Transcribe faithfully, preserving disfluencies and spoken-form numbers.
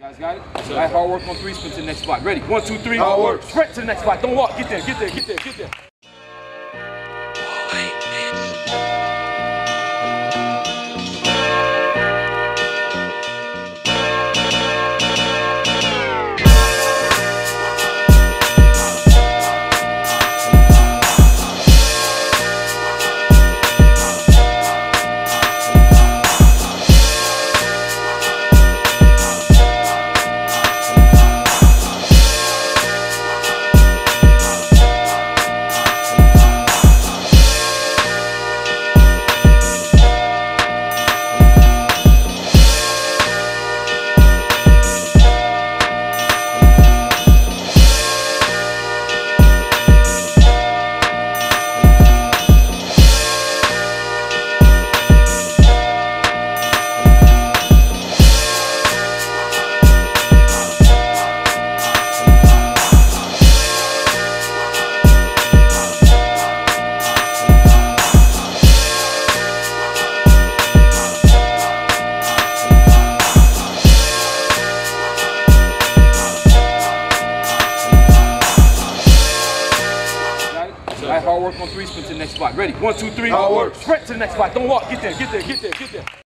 Guys got it? All right, hard work on three, sprint to the next spot. Ready? One, two, three. Hard work. Sprint to the next spot. Don't walk. Get there, get there, get there, get there. All right, hard work on three, sprint to the next spot. Ready? One, two, three. Hard work. Sprint to the next spot. Don't walk. Get there, get there, get there, get there.